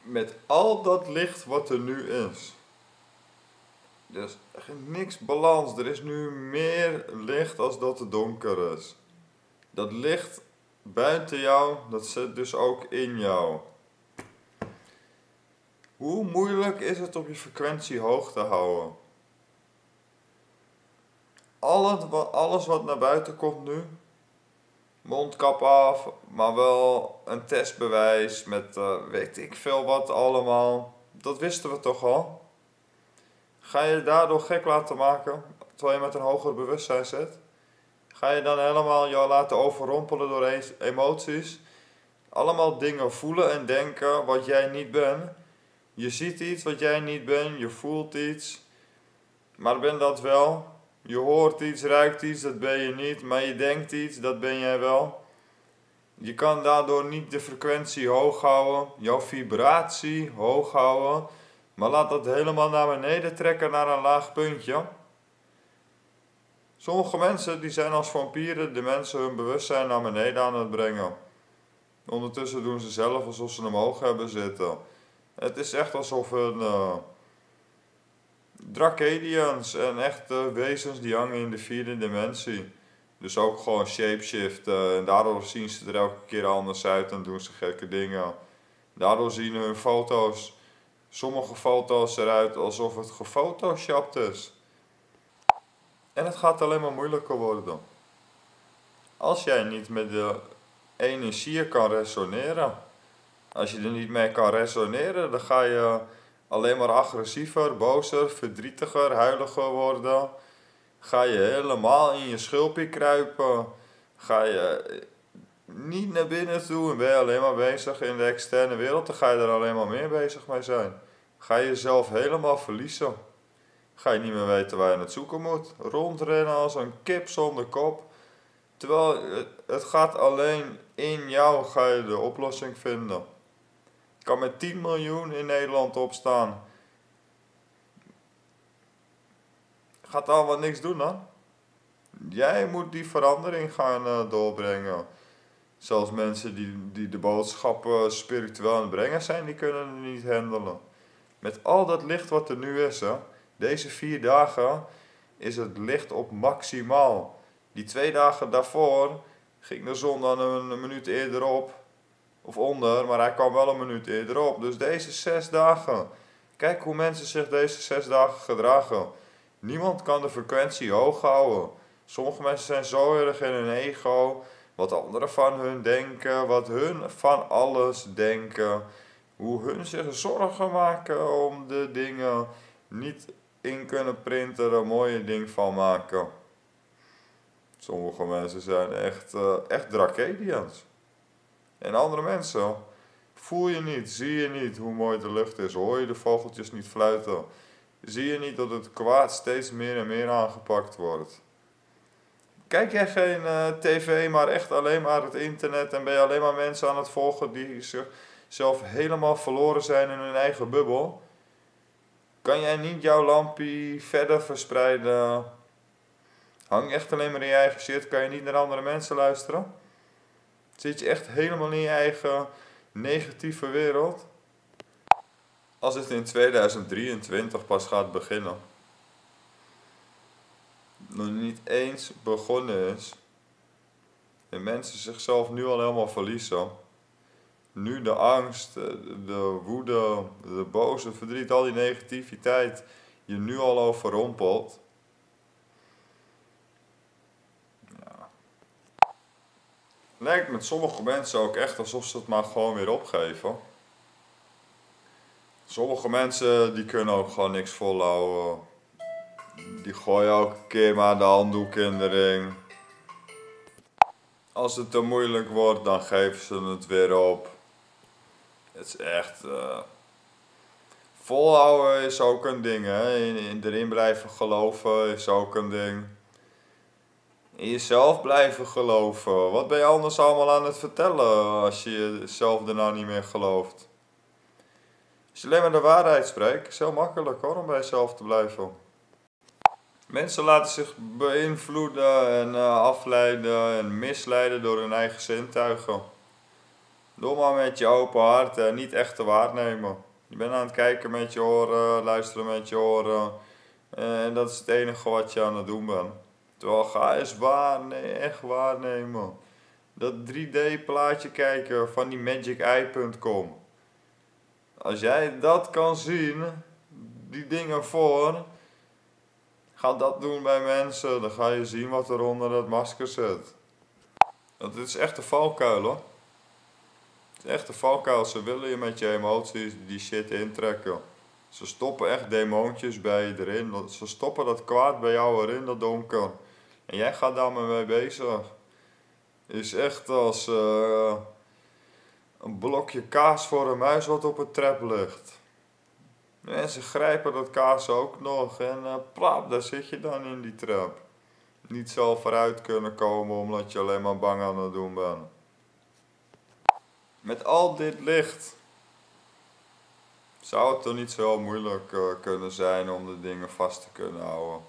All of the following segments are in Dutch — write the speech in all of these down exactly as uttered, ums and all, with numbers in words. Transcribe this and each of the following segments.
met al dat licht wat er nu is. Er is niks balans. Er is nu meer licht als dat het donker is. Dat licht buiten jou, dat zit dus ook in jou. Hoe moeilijk is het om je frequentie hoog te houden? Alles wat naar buiten komt nu, mondkap af, maar wel een testbewijs met uh, weet ik veel wat allemaal. Dat wisten we toch al? Ga je daardoor gek laten maken, terwijl je met een hoger bewustzijn zit? Ga je dan helemaal jou laten overrompelen door emoties? Allemaal dingen voelen en denken wat jij niet bent. Je ziet iets wat jij niet bent, je voelt iets, maar ben dat wel. Je hoort iets, ruikt iets, dat ben je niet, maar je denkt iets, dat ben jij wel. Je kan daardoor niet de frequentie hoog houden, jouw vibratie hoog houden, maar laat dat helemaal naar beneden trekken naar een laag puntje. Sommige mensen die zijn als vampieren de mensen hun bewustzijn naar beneden aan het brengen. Ondertussen doen ze zelf alsof ze hem hoog hebben zitten. Het is echt alsof een uh, Dracadians en echte wezens die hangen in de vierde dimensie. Dus ook gewoon shapeshiften en daardoor zien ze er elke keer anders uit en doen ze gekke dingen. Daardoor zien hun foto's, sommige foto's eruit alsof het gefotoshopt is. En het gaat alleen maar moeilijker worden. Als jij niet met de energieën kan resoneren. Als je er niet mee kan resoneren, dan ga je alleen maar agressiever, bozer, verdrietiger, huiliger worden. Ga je helemaal in je schulpje kruipen. Ga je niet naar binnen toe en ben je alleen maar bezig in de externe wereld. Dan ga je er alleen maar meer bezig mee zijn. Ga je jezelf helemaal verliezen. Ga je niet meer weten waar je het zoeken moet. Rondrennen als een kip zonder kop. Terwijl het gaat alleen in jou ga je de oplossing vinden. Je kan met tien miljoen in Nederland opstaan. Gaat allemaal niks doen dan? Jij moet die verandering gaan uh, doorbrengen. Zelfs mensen die, die de boodschappen spiritueel aan het brengen zijn, die kunnen het niet handelen. Met al dat licht wat er nu is, hè, deze vier dagen is het licht op maximaal. Die twee dagen daarvoor ging de zon dan een, een minuut eerder op. Of onder, maar hij kwam wel een minuut eerder op. Dus deze zes dagen. Kijk hoe mensen zich deze zes dagen gedragen. Niemand kan de frequentie hoog houden. Sommige mensen zijn zo erg in hun ego. Wat anderen van hun denken. Wat hun van alles denken. Hoe hun zich zorgen maken om de dingen niet in kunnen printen. Er een mooie ding van maken. Sommige mensen zijn echt, uh, echt Dracadians. En andere mensen voel je niet, zie je niet hoe mooi de lucht is. Hoor je de vogeltjes niet fluiten. Zie je niet dat het kwaad steeds meer en meer aangepakt wordt. Kijk jij geen uh, tv, maar echt alleen maar het internet. En ben je alleen maar mensen aan het volgen die zichzelf helemaal verloren zijn in hun eigen bubbel. Kan jij niet jouw lampje verder verspreiden. Hang echt alleen maar in je eigen shit. Kan je niet naar andere mensen luisteren. Zit je echt helemaal in je eigen negatieve wereld? Als het in tweeduizend drieëntwintig pas gaat beginnen, nog niet eens begonnen is, en mensen zichzelf nu al helemaal verliezen, nu de angst, de woede, de boze, verdriet, al die negativiteit je nu al overrompelt. Lijkt met sommige mensen ook echt alsof ze het maar gewoon weer opgeven. Sommige mensen die kunnen ook gewoon niks volhouden. Die gooien elke keer maar de handdoek in de ring. Als het te moeilijk wordt, dan geven ze het weer op. Het is echt... Uh... Volhouden is ook een ding, hè. In, in erin blijven geloven is ook een ding. In jezelf blijven geloven. Wat ben je anders allemaal aan het vertellen als je jezelf daarna niet meer gelooft? Als je alleen maar de waarheid spreekt, is het heel makkelijk hoor, om bij jezelf te blijven. Mensen laten zich beïnvloeden en uh, afleiden en misleiden door hun eigen zintuigen. Doe maar met je open hart en niet echt te waarnemen. Je bent aan het kijken met je oren, luisteren met je oren. En dat is het enige wat je aan het doen bent. Terwijl ga eens waarnemen, echt waarnemen. Dat drie D plaatje kijken van die magic eye punt com. Als jij dat kan zien, die dingen voor, ga dat doen bij mensen. Dan ga je zien wat er onder dat masker zit. Dat is echt een valkuil hoor. Het is echt een valkuil. Ze willen je met je emoties die shit intrekken. Ze stoppen echt demoontjes bij je erin. Ze stoppen dat kwaad bij jou erin, dat donker. En jij gaat daar maar mee bezig. Is echt als uh, een blokje kaas voor een muis wat op een trap ligt. Mensen grijpen dat kaas ook nog en uh, plap, daar zit je dan in die trap. Niet zo vooruit kunnen komen omdat je alleen maar bang aan het doen bent. Met al dit licht zou het toch niet zo moeilijk uh, kunnen zijn om de dingen vast te kunnen houden.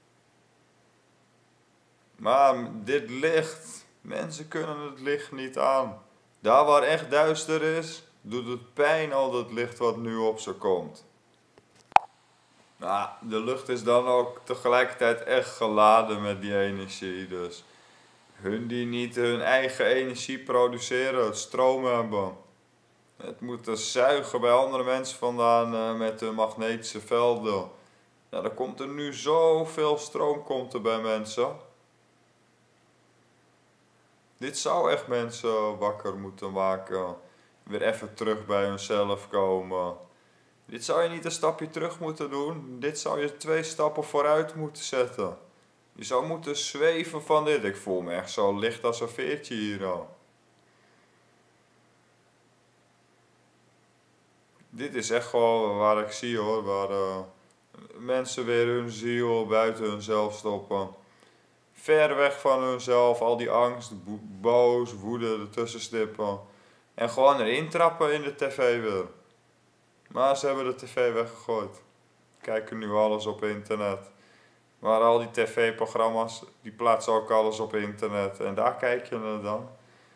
Maar dit licht, mensen kunnen het licht niet aan. Daar waar echt duister is, doet het pijn al dat licht wat nu op ze komt. Nou, de lucht is dan ook tegelijkertijd echt geladen met die energie. Dus hun die niet hun eigen energie produceren, het stroom hebben. Het moeten zuigen bij andere mensen vandaan uh, met hun magnetische velden. Nou, dan komt er nu zoveel stroom komt er bij mensen. Dit zou echt mensen wakker moeten maken. Weer even terug bij hunzelf komen. Dit zou je niet een stapje terug moeten doen. Dit zou je twee stappen vooruit moeten zetten. Je zou moeten zweven van dit. Ik voel me echt zo licht als een veertje hier al. Dit is echt gewoon waar ik zie hoor. Waar uh, mensen weer hun ziel buiten hunzelf stoppen. Ver weg van hunzelf. Al die angst, boos, woede ertussen stippen. En gewoon erin trappen in de tv weer. Maar ze hebben de tv weggegooid. Kijken nu alles op internet. Maar al die tv-programma's, die plaatsen ook alles op internet. En daar kijk je naar dan.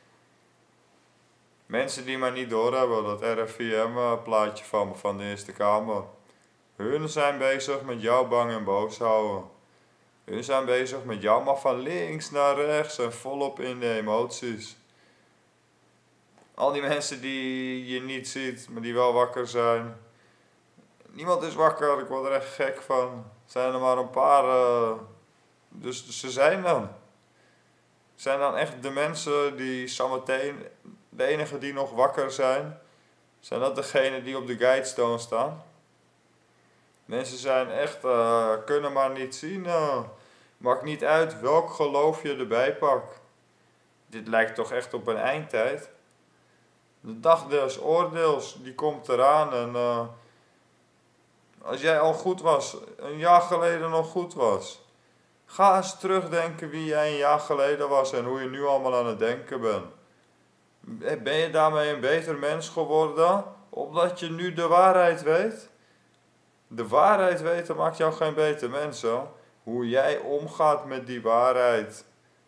Mensen die maar niet doorhebben, dat R I V M-plaatje van me van de Eerste Kamer. Hun zijn bezig met jou bang en boos houden. Hun zijn bezig met jou maar van links naar rechts en volop in de emoties. Al die mensen die je niet ziet, maar die wel wakker zijn. Niemand is wakker, ik word er echt gek van. Zijn er maar een paar, uh, dus, dus ze zijn dan. Zijn dan echt de mensen die zometeen, de enige die nog wakker zijn, zijn dat degenen die op de guidestone staan? Mensen zijn echt, uh, kunnen maar niet zien, uh, maakt niet uit welk geloof je erbij pakt. Dit lijkt toch echt op een eindtijd. De dag des oordeels, die komt eraan en uh, als jij al goed was, een jaar geleden nog goed was, ga eens terugdenken wie jij een jaar geleden was en hoe je nu allemaal aan het denken bent. Ben je daarmee een beter mens geworden, omdat je nu de waarheid weet? De waarheid weten maakt jou geen beter mens, hè? Hoe jij omgaat met die waarheid.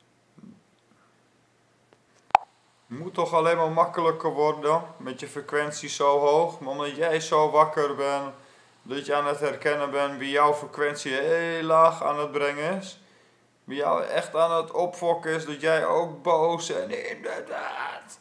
Het moet toch alleen maar makkelijker worden, met je frequentie zo hoog, maar omdat jij zo wakker bent, dat je aan het herkennen bent wie jouw frequentie heel laag aan het brengen is. Wie jou echt aan het opfokken is, dat jij ook boos en inderdaad.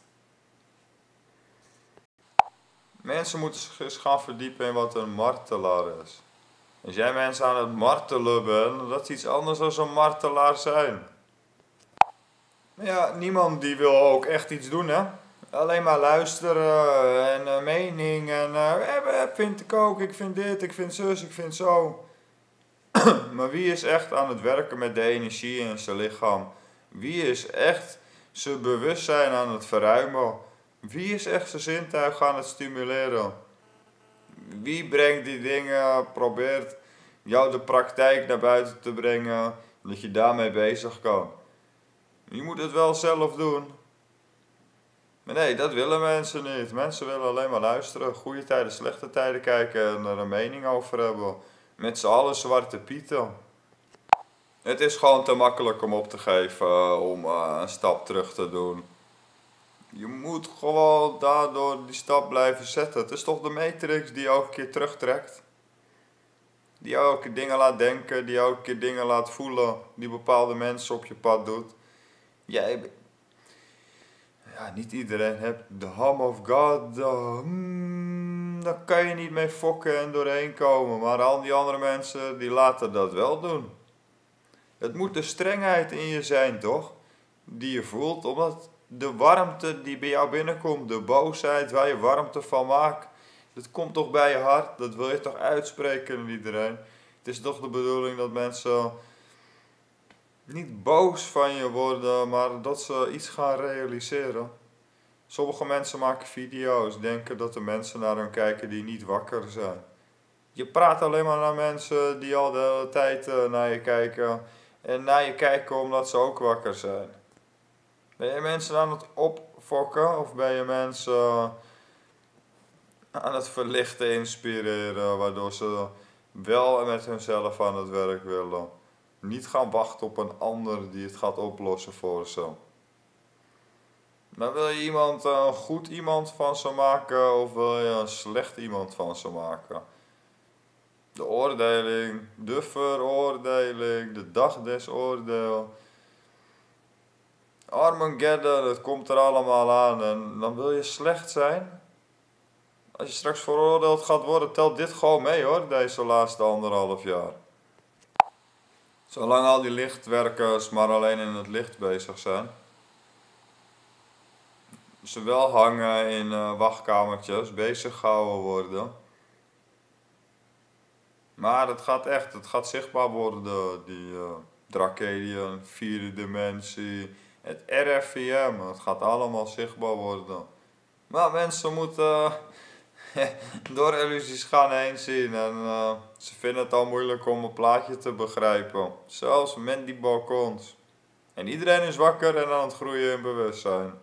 Mensen moeten zich eens gaan verdiepen in wat een martelaar is. Als jij mensen aan het martelen bent, dat is iets anders dan een martelaar zijn. Maar ja, niemand die wil ook echt iets doen, hè. Alleen maar luisteren en uh, mening en uh, eh, vind ik ook, ik vind dit, ik vind zus, ik vind zo. Maar wie is echt aan het werken met de energie in zijn lichaam? Wie is echt zijn bewustzijn aan het verruimen? Wie is echt zijn zintuig aan het stimuleren? Wie brengt die dingen, probeert jou de praktijk naar buiten te brengen, dat je daarmee bezig kan? Je moet het wel zelf doen. Maar nee, dat willen mensen niet. Mensen willen alleen maar luisteren, goede tijden, slechte tijden kijken en er een mening over hebben. Met z'n allen zwarte pieten. Het is gewoon te makkelijk om op te geven, om uh, een stap terug te doen. Je moet gewoon daardoor die stap blijven zetten. Het is toch de matrix die elke keer terugtrekt. Die elke keer dingen laat denken, die elke keer dingen laat voelen, die bepaalde mensen op je pad doet. Jij, ja, niet iedereen heeft de ham of God, de, hmm, daar kan je niet mee fokken en doorheen komen. Maar al die andere mensen, die laten dat wel doen. Het moet de strengheid in je zijn, toch? Die je voelt, omdat de warmte die bij jou binnenkomt, de boosheid waar je warmte van maakt, dat komt toch bij je hart, dat wil je toch uitspreken aan iedereen. Het is toch de bedoeling dat mensen niet boos van je worden, maar dat ze iets gaan realiseren. Sommige mensen maken video's, denken dat de mensen naar hen kijken die niet wakker zijn. Je praat alleen maar naar mensen die al de hele tijd eh, naar je kijken en naar je kijken omdat ze ook wakker zijn. Ben je mensen aan het opfokken of ben je mensen uh, aan het verlichten, inspireren, waardoor ze wel met hunzelf aan het werk willen? Niet gaan wachten op een ander die het gaat oplossen voor ze. Dan wil je iemand uh, een goed iemand van ze maken of wil je een slecht iemand van ze maken? De oordeling, de veroordeling, de dag des oordeel. Armageddon, het komt er allemaal aan en dan wil je slecht zijn. Als je straks veroordeeld gaat worden, telt dit gewoon mee hoor, deze laatste anderhalf jaar. Zolang al die lichtwerkers maar alleen in het licht bezig zijn. Ze wel hangen in uh, wachtkamertjes, bezig gehouden worden. Maar het gaat echt, het gaat zichtbaar worden, die uh, Dracadian, vierde dimensie, het R F I M, het gaat allemaal zichtbaar worden. Maar mensen moeten uh, door illusies gaan heen zien en uh, ze vinden het al moeilijk om een plaatje te begrijpen. Zelfs met die balkons. En iedereen is wakker en aan het groeien in bewustzijn.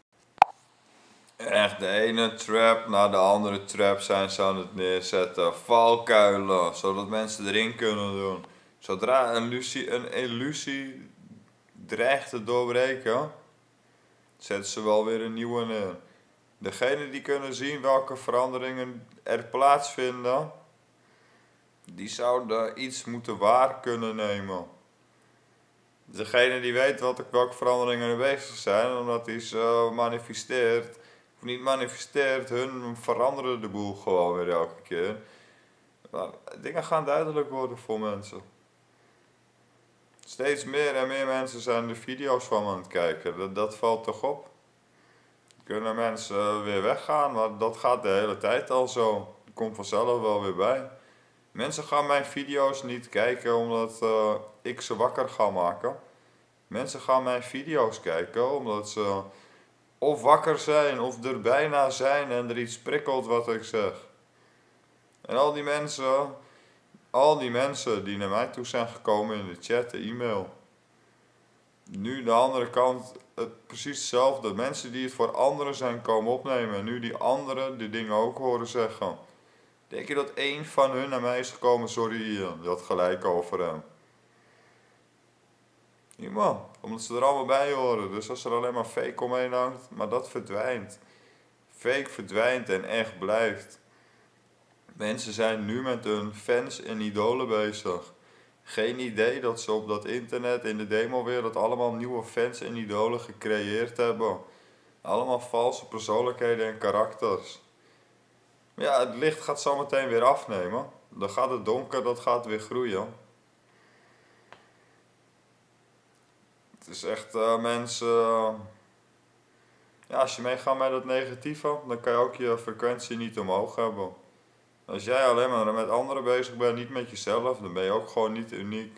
Echt, de ene trap naar de andere trap zijn ze aan het neerzetten. Valkuilen, zodat mensen erin kunnen doen. Zodra een illusie, een illusie dreigt te doorbreken, zetten ze wel weer een nieuwe neer. Degenen die kunnen zien welke veranderingen er plaatsvinden, die zouden iets moeten waar kunnen nemen. Degene die weet wat, welke veranderingen er bezig zijn, omdat hij ze manifesteert, of niet manifesteert, hun veranderen de boel gewoon weer elke keer. Maar dingen gaan duidelijk worden voor mensen. Steeds meer en meer mensen zijn de video's van aan het kijken. Dat, dat valt toch op? Kunnen mensen weer weggaan, maar dat gaat de hele tijd al zo. Dat komt vanzelf wel weer bij. Mensen gaan mijn video's niet kijken omdat uh, ik ze wakker ga maken. Mensen gaan mijn video's kijken omdat ze of wakker zijn of er bijna zijn en er iets prikkelt wat ik zeg. En al die mensen, al die mensen die naar mij toe zijn gekomen in de chat, de e-mail. Nu de andere kant, het precies hetzelfde. Mensen die het voor anderen zijn komen opnemen en nu die anderen die dingen ook horen zeggen. Denk je dat één van hun naar mij is gekomen, sorry Ian, je had gelijk over hem. Niemand, omdat ze er allemaal bij horen. Dus als er alleen maar fake omheen hangt, maar dat verdwijnt. Fake verdwijnt en echt blijft. Mensen zijn nu met hun fans en idolen bezig. Geen idee dat ze op dat internet in de demowereld allemaal nieuwe fans en idolen gecreëerd hebben. Allemaal valse persoonlijkheden en karakters. Ja, het licht gaat zo meteen weer afnemen. Dan gaat het donker, dat gaat weer groeien. Het is echt uh, mensen... Uh, ja, als je meegaat met het negatieve, dan kan je ook je frequentie niet omhoog hebben. Als jij alleen maar met anderen bezig bent, niet met jezelf, dan ben je ook gewoon niet uniek.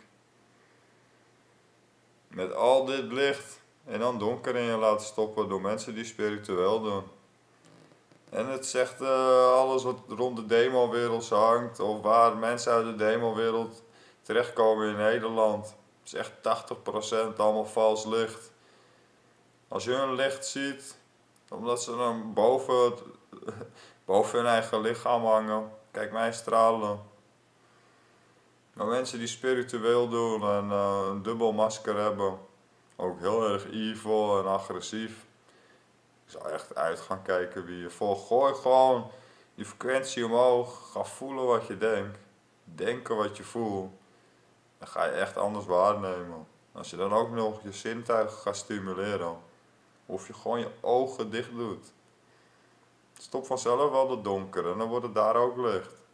Met al dit licht en dan donker in je laten stoppen door mensen die spiritueel doen. En het zegt uh, alles wat rond de demowereld hangt, of waar mensen uit de demowereld terechtkomen in Nederland. Het is echt tachtig procent allemaal vals licht. Als je hun licht ziet, omdat ze dan boven, het, boven hun eigen lichaam hangen, kijk mij stralen. Maar mensen die spiritueel doen en uh, een dubbel masker hebben, ook heel erg evil en agressief. Ik zou echt uit gaan kijken wie je volgt. Gooi gewoon je frequentie omhoog. Ga voelen wat je denkt. Denken wat je voelt. Dan ga je echt anders waarnemen. Als je dan ook nog je zintuigen gaat stimuleren. Of je gewoon je ogen dicht doet. Stop vanzelf wel de donker en dan wordt het daar ook licht.